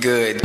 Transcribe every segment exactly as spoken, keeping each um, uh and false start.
good.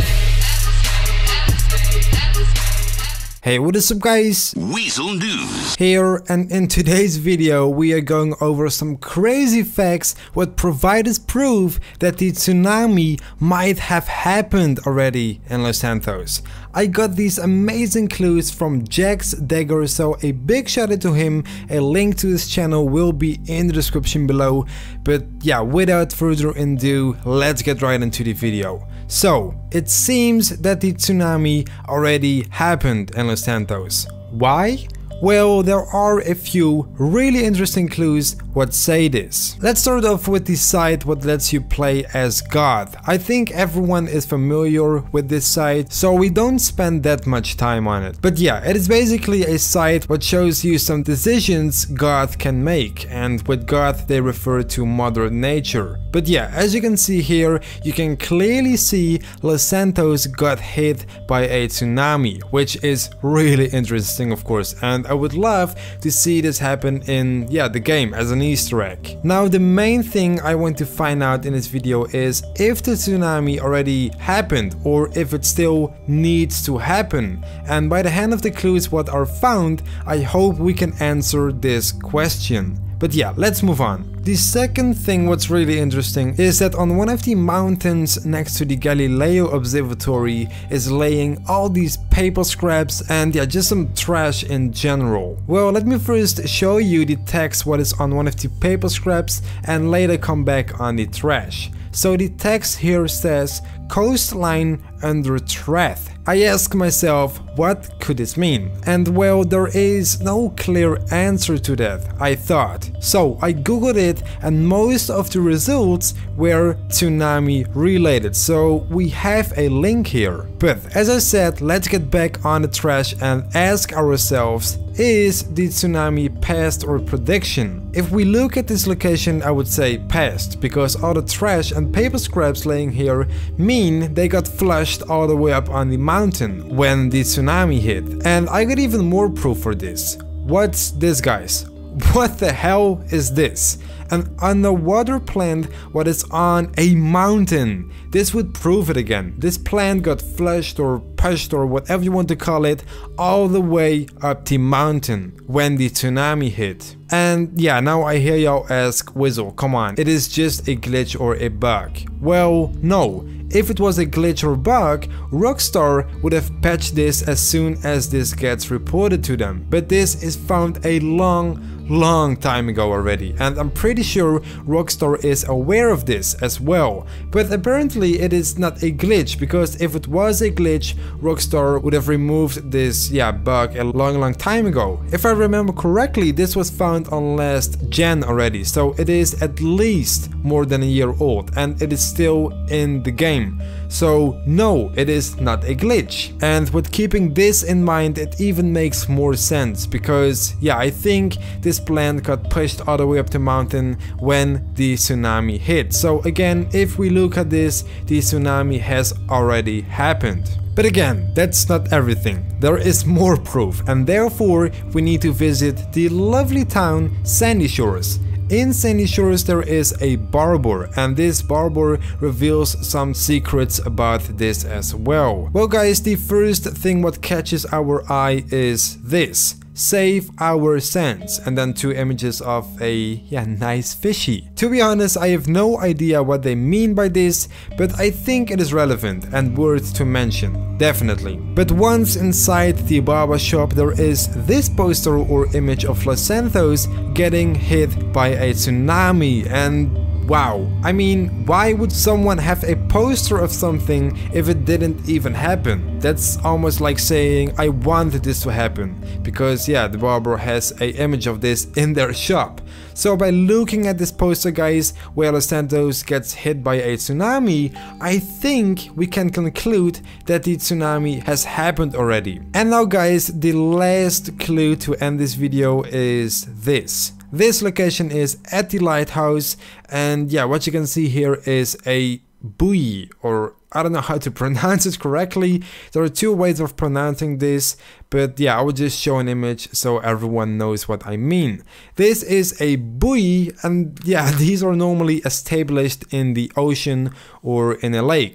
Hey, what is up guys? Weazel News Here, and in today's video we are going over some crazy facts what provide us proof that the tsunami might have happened already in Los Santos. I got these amazing clues from Jax Dagger, so a big shout out to him. A link to his channel will be in the description below. But yeah, without further ado, let's get right into the video. So, it seems that the tsunami already happened in Los Santos. Why? Well, there are a few really interesting clues what say this. Let's start off with the site what lets you play as God. I think everyone is familiar with this site, so we don't spend that much time on it. But yeah, it is basically a site what shows you some decisions God can make, and with God they refer to Mother Nature. But yeah, as you can see here, you can clearly see Los Santos got hit by a tsunami, which is really interesting of course, and I would love to see this happen in yeah the game as an Easter egg. Now the main thing I want to find out in this video is if the tsunami already happened or if it still needs to happen, and by the hand of the clues what are found, I hope we can answer this question. But yeah, let's move on. The second thing what's really interesting is that on one of the mountains next to the Galileo Observatory is laying all these paper scraps and yeah, just some trash in general. Well, let me first show you the text what is on one of the paper scraps and later come back on the trash. So the text here says coastline under threat. I ask myself, what could this mean? And well, there is no clear answer to that, I thought. So I googled it and most of the results were tsunami related, so we have a link here. But as I said, let's get back on the trash and ask ourselves, is the tsunami past or prediction? If we look at this location, I would say past, because all the trash and paper scraps laying here mean they got flushed all the way up on the mountain when the tsunami hit. And I got even more proof for this. What's this, guys? What the hell is this? An underwater plant what is on a mountain. This would prove it again. This plant got flushed or pushed or whatever you want to call it all the way up the mountain when the tsunami hit. And yeah, now I hear y'all ask, Weazel, come on, it is just a glitch or a bug. Well, no. If it was a glitch or bug, Rockstar would have patched this as soon as this gets reported to them. But this is found a long, long time ago already, and I'm pretty sure Rockstar is aware of this as well. But apparently it is not a glitch, because if it was a glitch, Rockstar would have removed this yeah bug a long long time ago. If I remember correctly, this was found on last gen already, so it is at least more than a year old and it is still in the game. So no, it is not a glitch. And with keeping this in mind, it even makes more sense, because yeah, I think this plant got pushed all the way up the mountain when the tsunami hit. So again, if we look at this, the tsunami has already happened. But again, that's not everything. There is more proof, and therefore we need to visit the lovely town Sandy Shores. In Sandy Shores there is a barber, and this barber reveals some secrets about this as well. Well guys, the first thing what catches our eye is this. Save our sands, and then two images of a yeah nice fishy. To be honest, I have no idea what they mean by this, but I think it is relevant and worth to mention, definitely. But once inside the barber shop, there is this poster or image of Los Santos getting hit by a tsunami, and wow, I mean, why would someone have a poster of something if it didn't even happen? That's almost like saying I wanted this to happen, because yeah, the barber has a image of this in their shop. So by looking at this poster, guys, where Los Santos gets hit by a tsunami, I think we can conclude that the tsunami has happened already. And now guys, the last clue to end this video is this. This location is at the lighthouse, and yeah, what you can see here is a buoy, or I don't know how to pronounce it correctly. There are two ways of pronouncing this, but yeah, I will just show an image so everyone knows what I mean. This is a buoy, and yeah, these are normally established in the ocean or in a lake.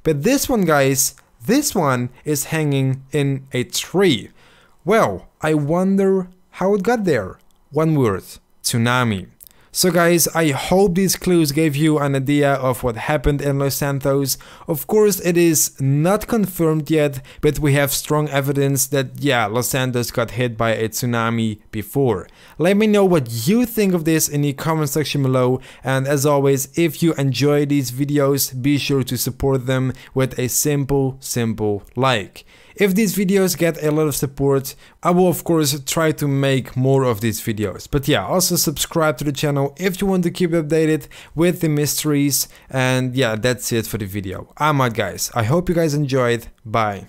But this one, guys, this one is hanging in a tree. Well, I wonder how it got there. One word: tsunami. So guys, I hope these clues gave you an idea of what happened in Los Santos. Of course, it is not confirmed yet, but we have strong evidence that, yeah, Los Santos got hit by a tsunami before. Let me know what you think of this in the comment section below, and as always, if you enjoy these videos, be sure to support them with a simple, simple like. If these videos get a lot of support, I will of course try to make more of these videos. But yeah, also subscribe to the channel if you want to keep updated with the mysteries. And yeah, that's it for the video. I'm out, guys. I hope you guys enjoyed. Bye.